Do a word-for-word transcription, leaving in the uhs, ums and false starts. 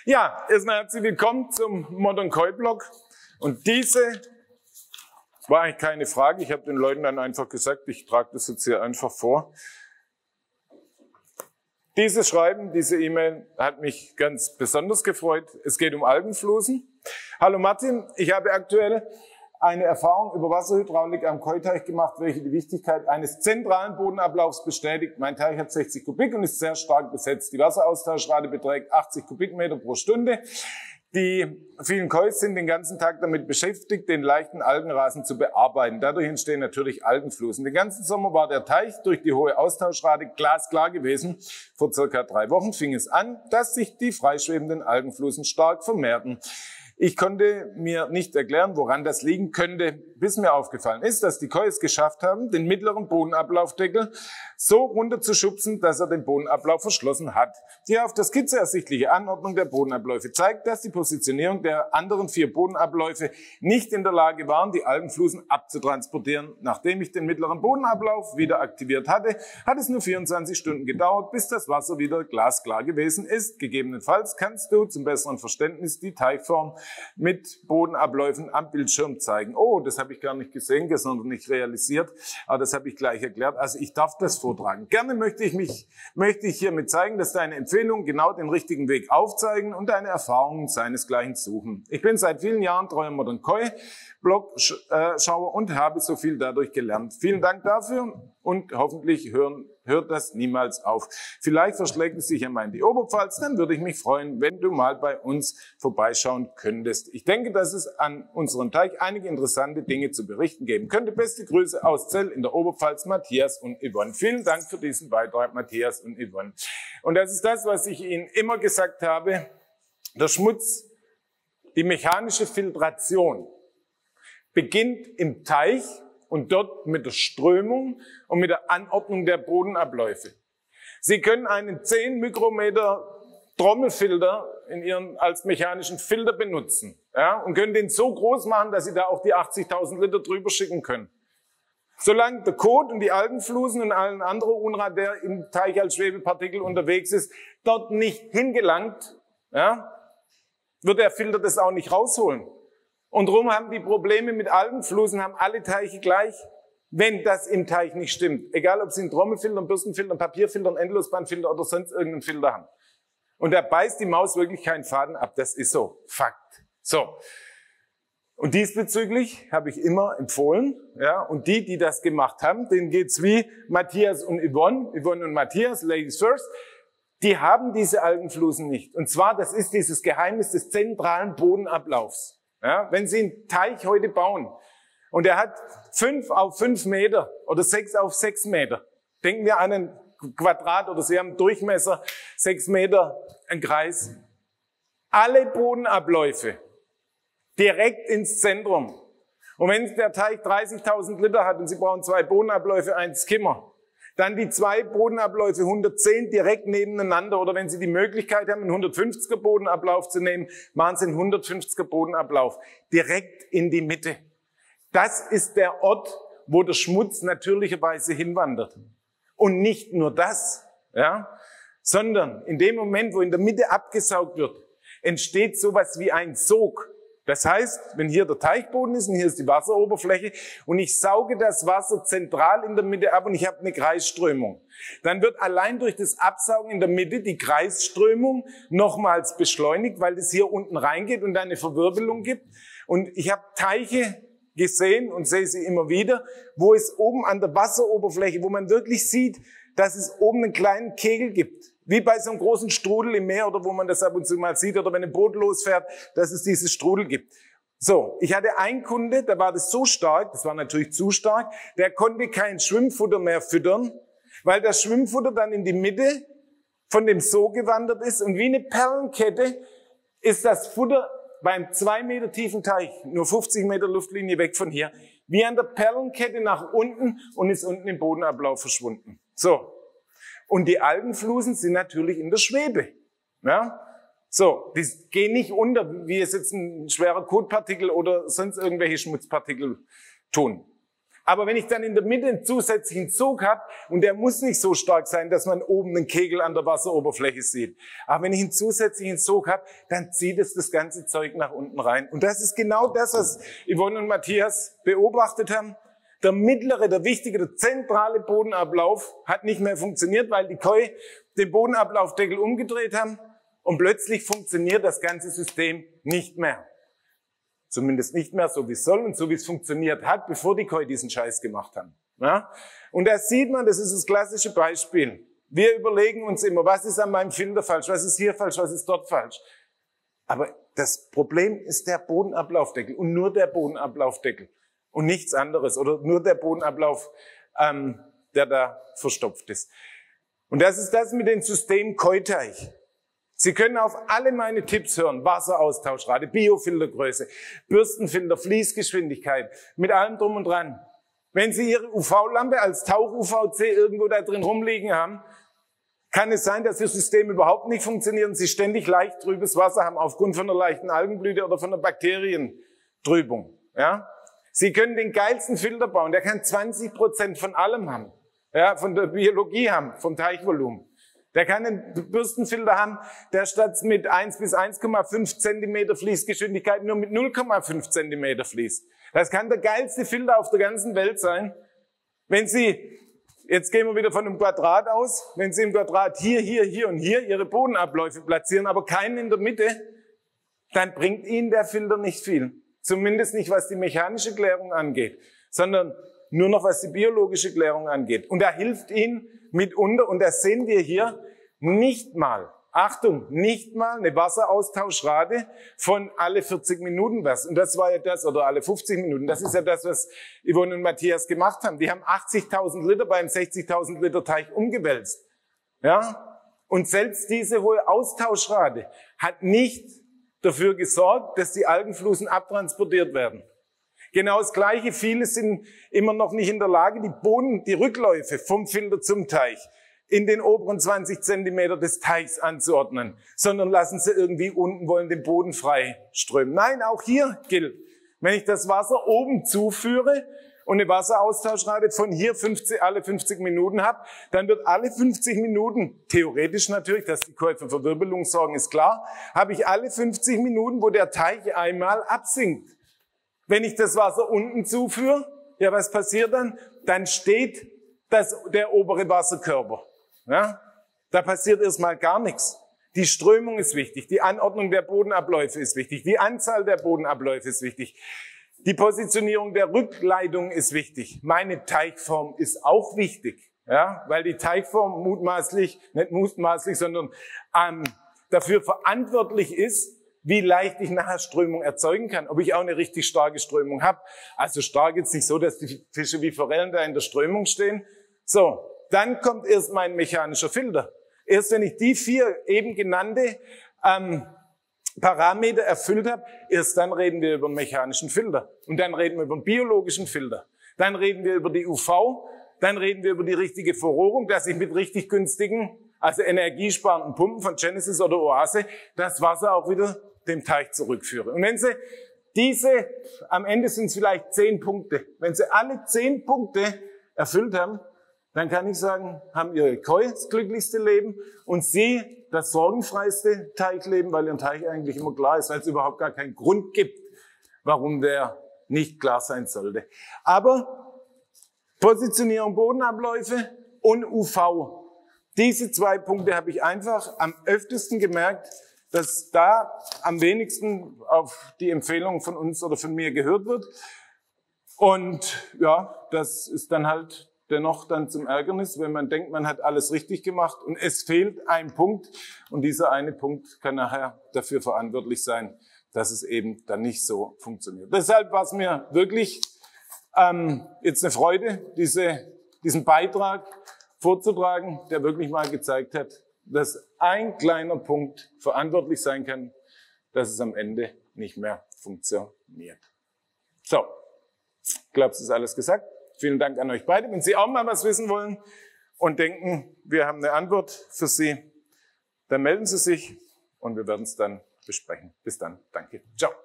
Ja, erstmal herzlich willkommen zum Modern Koi Blog. Und diese war eigentlich keine Frage. Ich habe den Leuten dann einfach gesagt, ich trage das jetzt hier einfach vor. Dieses Schreiben, diese E-Mail hat mich ganz besonders gefreut. Es geht um Algenflusen. Hallo Martin, ich habe aktuell eine Erfahrung über Wasserhydraulik am Koi-Teich gemacht, welche die Wichtigkeit eines zentralen Bodenablaufs bestätigt. Mein Teich hat sechzig Kubik und ist sehr stark besetzt. Die Wasseraustauschrate beträgt achtzig Kubikmeter pro Stunde. Die vielen Kois sind den ganzen Tag damit beschäftigt, den leichten Algenrasen zu bearbeiten. Dadurch entstehen natürlich Algenflusen. Den ganzen Sommer war der Teich durch die hohe Austauschrate glasklar gewesen. Vor circa drei Wochen fing es an, dass sich die freischwebenden Algenflusen stark vermehrten. Ich konnte mir nicht erklären, woran das liegen könnte, bis mir aufgefallen ist, dass die Koi es geschafft haben, den mittleren Bodenablaufdeckel so runterzuschubsen, dass er den Bodenablauf verschlossen hat. Die auf der Skizze ersichtliche Anordnung der Bodenabläufe zeigt, dass die Positionierung der anderen vier Bodenabläufe nicht in der Lage waren, die Algenflusen abzutransportieren. Nachdem ich den mittleren Bodenablauf wieder aktiviert hatte, hat es nur vierundzwanzig Stunden gedauert, bis das Wasser wieder glasklar gewesen ist. Gegebenenfalls kannst du zum besseren Verständnis die Teichform mit Bodenabläufen am Bildschirm zeigen. Oh, das habe ich gar nicht gesehen, sondern nicht realisiert, aber das habe ich gleich erklärt. Also ich darf das vortragen. Gerne möchte ich mich, möchte ich hiermit zeigen, dass deine Empfehlungen genau den richtigen Weg aufzeigen und deine Erfahrungen seinesgleichen suchen. Ich bin seit vielen Jahren treuer Modern Koi Blog-Schauer und habe so viel dadurch gelernt. Vielen Dank dafür und hoffentlich hören, hört das niemals auf. Vielleicht verschlägt es sich einmal in die Oberpfalz, dann würde ich mich freuen, wenn du mal bei uns vorbeischauen könntest. Ich denke, dass es an unserem Teich einige interessante Dinge zu berichten geben könnte. Beste Grüße aus Zell in der Oberpfalz, Matthias und Yvonne. Vielen Dank für diesen Beitrag, Matthias und Yvonne. Und das ist das, was ich Ihnen immer gesagt habe. Der Schmutz, die mechanische Filtration beginnt im Teich und dort mit der Strömung und mit der Anordnung der Bodenabläufe. Sie können einen zehn Mikrometer Trommelfilter in Ihren, als mechanischen Filter benutzen, ja, und können den so groß machen, dass Sie da auch die achtzigtausend Liter drüber schicken können. Solange der Kot und die Algenflusen und allen anderen Unrat, der im Teich als Schwebepartikel unterwegs ist, dort nicht hingelangt, ja, wird der Filter das auch nicht rausholen. Und darum haben die Probleme mit Algenflusen, haben alle Teiche gleich, wenn das im Teich nicht stimmt. Egal, ob sie einen Trommelfilter, einen Bürstenfilter, einen Papierfilter, einen Endlosbandfilter oder sonst irgendeinen Filter haben. Und da beißt die Maus wirklich keinen Faden ab. Das ist so. Fakt. So. Und diesbezüglich habe ich immer empfohlen, ja, und die, die das gemacht haben, denen geht's wie Matthias und Yvonne, Yvonne und Matthias, Ladies first, die haben diese Algenflusen nicht. Und zwar, das ist dieses Geheimnis des zentralen Bodenablaufs. Ja, wenn Sie einen Teich heute bauen und er hat fünf auf fünf Meter oder sechs auf sechs Meter, denken wir an ein Quadrat oder Sie haben Durchmesser sechs Meter, ein Kreis. Alle Bodenabläufe direkt ins Zentrum. Und wenn der Teich dreißigtausend Liter hat und Sie brauchen zwei Bodenabläufe, ein Skimmer, dann die zwei Bodenabläufe hundertzehn direkt nebeneinander. Oder wenn Sie die Möglichkeit haben, einen hundertfünfziger Bodenablauf zu nehmen, machen Sie einen hundertfünfziger Bodenablauf direkt in die Mitte. Das ist der Ort, wo der Schmutz natürlicherweise hinwandert. Und nicht nur das, ja, sondern in dem Moment, wo in der Mitte abgesaugt wird, entsteht sowas wie ein Sog. Das heißt, wenn hier der Teichboden ist und hier ist die Wasseroberfläche und ich sauge das Wasser zentral in der Mitte ab und ich habe eine Kreisströmung, dann wird allein durch das Absaugen in der Mitte die Kreisströmung nochmals beschleunigt, weil das hier unten reingeht und dann eine Verwirbelung gibt. Und ich habe Teiche gesehen und sehe sie immer wieder, wo es oben an der Wasseroberfläche, wo man wirklich sieht, dass es oben einen kleinen Kegel gibt. Wie bei so einem großen Strudel im Meer oder wo man das ab und zu mal sieht oder wenn ein Boot losfährt, dass es dieses Strudel gibt. So, ich hatte einen Kunde, da war das so stark, das war natürlich zu stark, der konnte kein Schwimmfutter mehr füttern, weil das Schwimmfutter dann in die Mitte von dem Sog gewandert ist und wie eine Perlenkette ist das Futter beim zwei Meter tiefen Teich, nur fünfzig Meter Luftlinie weg von hier, wie an der Perlenkette nach unten und ist unten im Bodenablauf verschwunden. So. Und die Algenflusen sind natürlich in der Schwebe. Ja? So, die gehen nicht unter, wie es jetzt ein schwerer Kotpartikel oder sonst irgendwelche Schmutzpartikel tun. Aber wenn ich dann in der Mitte einen zusätzlichen Zug habe, und der muss nicht so stark sein, dass man oben einen Kegel an der Wasseroberfläche sieht. Aber wenn ich einen zusätzlichen Zug habe, dann zieht es das ganze Zeug nach unten rein. Und das ist genau das, was Yvonne und Matthias beobachtet haben. Der mittlere, der wichtige, der zentrale Bodenablauf hat nicht mehr funktioniert, weil die Koi den Bodenablaufdeckel umgedreht haben und plötzlich funktioniert das ganze System nicht mehr. Zumindest nicht mehr so, wie es soll und so, wie es funktioniert hat, bevor die Koi diesen Scheiß gemacht haben. Ja? Und da sieht man, das ist das klassische Beispiel. Wir überlegen uns immer, was ist an meinem Filter falsch, was ist hier falsch, was ist dort falsch. Aber das Problem ist der Bodenablaufdeckel und nur der Bodenablaufdeckel. Und nichts anderes oder nur der Bodenablauf, ähm, der da verstopft ist. Und das ist das mit dem System Koi-Teich. Sie können auf alle meine Tipps hören. Wasseraustauschrate, Biofiltergröße, Bürstenfilter, Fließgeschwindigkeit, mit allem drum und dran. Wenn Sie Ihre U V-Lampe als Tauch-U V C irgendwo da drin rumliegen haben, kann es sein, dass Ihr System überhaupt nicht funktioniert und Sie ständig leicht trübes Wasser haben aufgrund von einer leichten Algenblüte oder von einer Bakterientrübung. Ja? Sie können den geilsten Filter bauen, der kann zwanzig Prozent von allem haben, ja, von der Biologie haben, vom Teichvolumen. Der kann einen Bürstenfilter haben, der statt mit eins bis eins Komma fünf Zentimeter Fließgeschwindigkeit nur mit null Komma fünf Zentimeter fließt. Das kann der geilste Filter auf der ganzen Welt sein. Wenn Sie, jetzt gehen wir wieder von einem Quadrat aus, wenn Sie im Quadrat hier, hier, hier und hier Ihre Bodenabläufe platzieren, aber keinen in der Mitte, dann bringt Ihnen der Filter nicht viel. Zumindest nicht, was die mechanische Klärung angeht, sondern nur noch, was die biologische Klärung angeht. Und da hilft Ihnen mitunter, und das sehen wir hier, nicht mal, Achtung, nicht mal eine Wasseraustauschrate von alle vierzig Minuten was. Und das war ja das, oder alle fünfzig Minuten. Das ist ja das, was Yvonne und Matthias gemacht haben. Die haben achtzigtausend Liter beim sechzigtausend Liter Teich umgewälzt. Ja? Und selbst diese hohe Austauschrate hat nicht dafür gesorgt, dass die Algenflusen abtransportiert werden. Genau das Gleiche. Viele sind immer noch nicht in der Lage, die Boden, die Rückläufe vom Filter zum Teich in den oberen zwanzig Zentimeter des Teichs anzuordnen, sondern lassen sie irgendwie unten, wollen den Boden frei strömen. Nein, auch hier gilt, wenn ich das Wasser oben zuführe und eine Wasseraustauschrate von hier fünfzig, alle fünfzig Minuten habe, dann wird alle fünfzig Minuten, theoretisch natürlich, dass die Koi für Verwirbelung sorgen, ist klar, habe ich alle fünfzig Minuten, wo der Teich einmal absinkt. Wenn ich das Wasser unten zuführe, ja, was passiert dann? Dann steht das, der obere Wasserkörper. Ja? Da passiert erstmal gar nichts. Die Strömung ist wichtig, die Anordnung der Bodenabläufe ist wichtig, die Anzahl der Bodenabläufe ist wichtig. Die Positionierung der Rückleitung ist wichtig. Meine Teichform ist auch wichtig, ja, weil die Teichform mutmaßlich, nicht mutmaßlich, sondern ähm, dafür verantwortlich ist, wie leicht ich nachher Strömung erzeugen kann, ob ich auch eine richtig starke Strömung habe. Also stark jetzt nicht so, dass die Fische wie Forellen da in der Strömung stehen. So, dann kommt erst mein mechanischer Filter. Erst wenn ich die vier eben genannte ähm, Parameter erfüllt habe, erst dann reden wir über einen mechanischen Filter. Und dann reden wir über einen biologischen Filter. Dann reden wir über die U V, dann reden wir über die richtige Verrohrung, dass ich mit richtig günstigen, also energiesparenden Pumpen von Genesis oder Oase das Wasser auch wieder dem Teich zurückführe. Und wenn Sie diese, am Ende sind es vielleicht zehn Punkte, wenn Sie alle zehn Punkte erfüllt haben, dann kann ich sagen, haben Ihre Koi das glücklichste Leben und Sie das sorgenfreiste Teichleben, weil Ihr Teich eigentlich immer klar ist, weil es überhaupt gar keinen Grund gibt, warum der nicht klar sein sollte. Aber Positionierung Bodenabläufe und U V, diese zwei Punkte habe ich einfach am öftesten gemerkt, dass da am wenigsten auf die Empfehlung von uns oder von mir gehört wird. Und ja, das ist dann halt dennoch dann zum Ärgernis, wenn man denkt, man hat alles richtig gemacht und es fehlt ein Punkt. Und dieser eine Punkt kann nachher dafür verantwortlich sein, dass es eben dann nicht so funktioniert. Deshalb war es mir wirklich ähm, jetzt eine Freude, diese, diesen Beitrag vorzutragen, der wirklich mal gezeigt hat, dass ein kleiner Punkt verantwortlich sein kann, dass es am Ende nicht mehr funktioniert. So, ich glaube, es ist alles gesagt. Vielen Dank an euch beide. Wenn Sie auch mal was wissen wollen und denken, wir haben eine Antwort für Sie, dann melden Sie sich und wir werden es dann besprechen. Bis dann. Danke. Ciao.